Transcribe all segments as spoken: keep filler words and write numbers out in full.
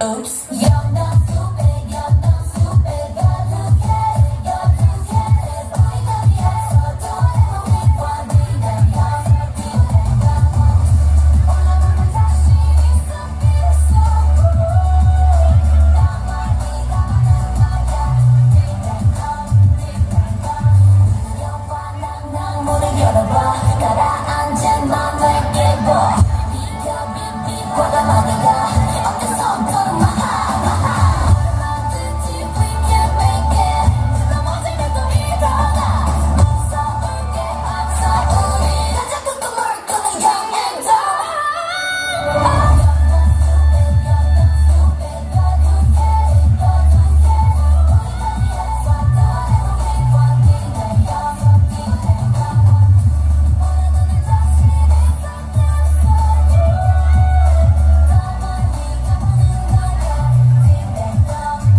Oops. You're not stupid, you're not stupid. 거룩해, 거룩해. 우리들이야 서툴러 우리와 네가 여기가 올라오는 자신 있어 있어. 나만 네가 하는 거야. 영화 낭낭 문을 열어봐. 가라앉은 맘을 깨워. 네가 빈빈 과감하게가 어때서 더 마하 마하. 얼마든지 we can make it. 넘어지면 또 일어나. 무서울 게 없어 우리. 가장 큰 꿈을 꾸는 young and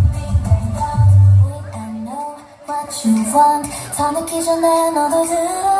what you want. 더 늦기 전에 너도 들어.